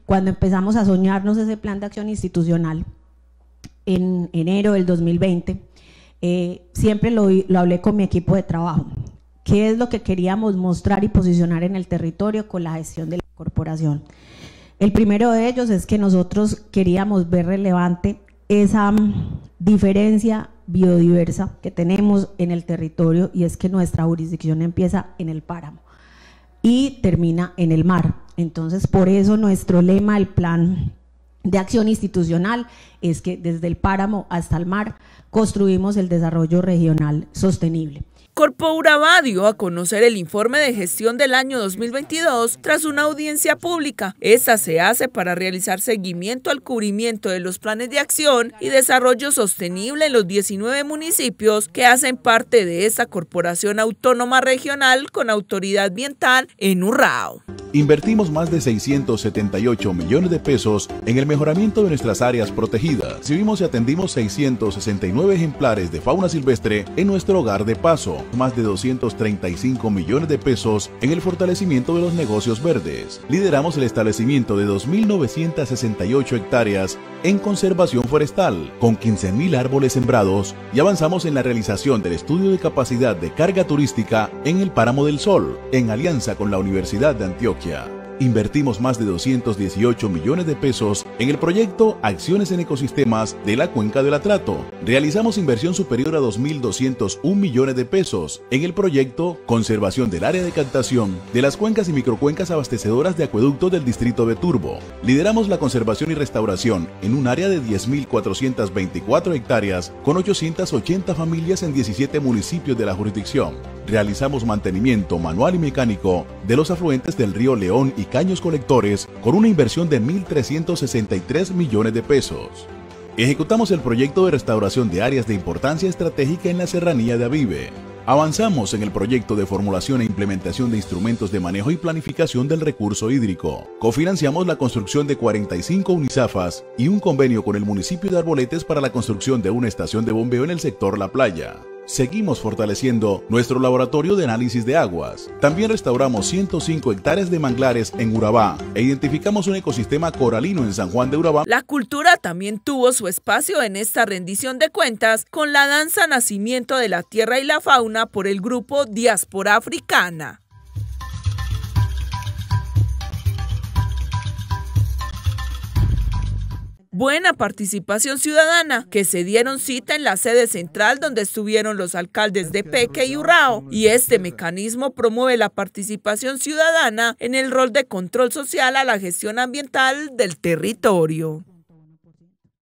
cuando empezamos a soñarnos ese plan de acción institucional en enero del 2020, siempre lo hablé con mi equipo de trabajo. ¿Qué es lo que queríamos mostrar y posicionar en el territorio con la gestión de la corporación? El primero de ellos es que nosotros queríamos ver relevante esa diferencia biodiversa que tenemos en el territorio, y es que nuestra jurisdicción empieza en el páramo y termina en el mar. Entonces, por eso nuestro lema, el plan de acción institucional, es que desde el páramo hasta el mar construimos el desarrollo regional sostenible. Corpo Urabá dio a conocer el informe de gestión del año 2022 tras una audiencia pública. Esta se hace para realizar seguimiento al cubrimiento de los planes de acción y desarrollo sostenible en los 19 municipios que hacen parte de esta corporación autónoma regional con autoridad ambiental en Urrao. Invertimos más de 678 millones de pesos en el mejoramiento de nuestras áreas protegidas. Recibimos y atendimos 669 ejemplares de fauna silvestre en nuestro hogar de paso. Más de 235 millones de pesos en el fortalecimiento de los negocios verdes. Lideramos el establecimiento de 2.968 hectáreas en conservación forestal, con 15.000 árboles sembrados, y avanzamos en la realización del estudio de capacidad de carga turística en el Páramo del Sol, en alianza con la Universidad de Antioquia. Invertimos más de 218 millones de pesos en el proyecto Acciones en Ecosistemas de la Cuenca del Atrato. Realizamos inversión superior a 2.201 millones de pesos en el proyecto Conservación del área de captación de las cuencas y microcuencas abastecedoras de acueducto del distrito de Turbo. Lideramos la conservación y restauración en un área de 10.424 hectáreas con 880 familias en 17 municipios de la jurisdicción. Realizamos mantenimiento manual y mecánico de los afluentes del río León y caños colectores con una inversión de 1.363 millones de pesos. Ejecutamos el proyecto de restauración de áreas de importancia estratégica en la serranía de Avive. Avanzamos en el proyecto de formulación e implementación de instrumentos de manejo y planificación del recurso hídrico. Cofinanciamos la construcción de 45 unisafas y un convenio con el municipio de Arboletes para la construcción de una estación de bombeo en el sector La Playa. Seguimos fortaleciendo nuestro laboratorio de análisis de aguas. También restauramos 105 hectáreas de manglares en Urabá e identificamos un ecosistema coralino en San Juan de Urabá. La cultura también tuvo su espacio en esta rendición de cuentas con la danza Nacimiento de la Tierra y la Fauna por el grupo Diáspora Africana. Buena participación ciudadana, que se dieron cita en la sede central donde estuvieron los alcaldes de Peque y Urrao, y este mecanismo promueve la participación ciudadana en el rol de control social a la gestión ambiental del territorio.